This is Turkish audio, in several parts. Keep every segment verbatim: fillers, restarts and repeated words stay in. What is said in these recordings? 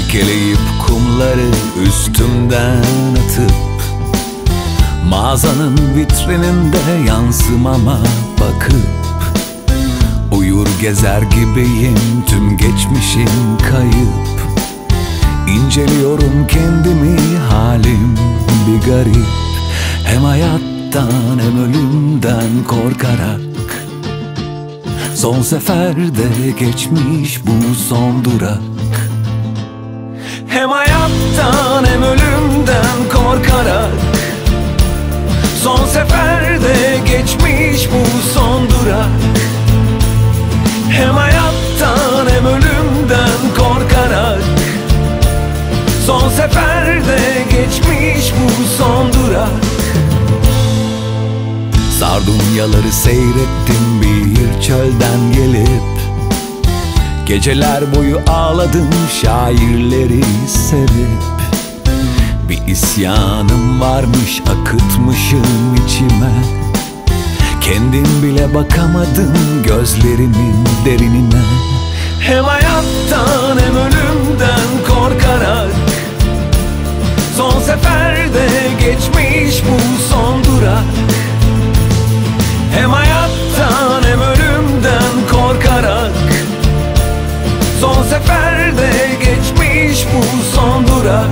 Silkeleyip kumları üstümden atıp mağazanın vitrininde yansımama bakıp uyur gezer gibiyim, tüm geçmişim kayıp. İnceliyorum kendimi, halim bir garip. Hem hayattan hem ölümden korkarak. Son seferde geçmiş bu son durak. Hem hayattan hem ölümden korkarak. Son seferde geçmiş bu son durak. Hem hayattan hem ölümden korkarak. Son seferde geçmiş bu son durak. Sardunyaları seyrettim bir çölden gelip. Geceler boyu ağladım şairleri sevip. Bir isyanım varmış, akıtmışım içime. Kendim bile bakamadım gözlerimin derinine. Hem hayattan hem ölümden korkarak. Son seferde geçmiş bu son durak. Hem hayattan hem ölümden korkarak. Son seferde geçmiş bu son durak.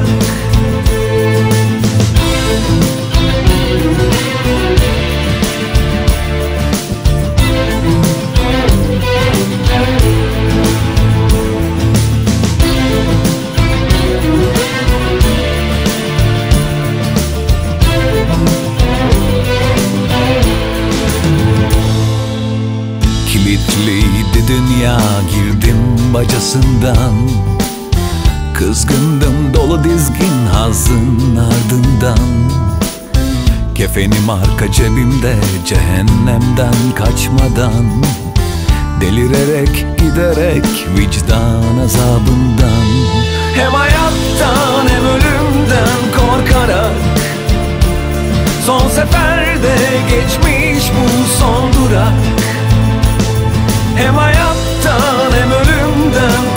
Kilitliydi dünya, girdim bacasından. Kızgındım dolu dizgin hazın ardından. Kefenim arka cebimde cehennemden kaçmadan. Delirerek giderek vicdan azabından. Hem hayattan hem ölümden korkarak. Son seferde geçmiş bu son durak. Hem hayattan hem ölümden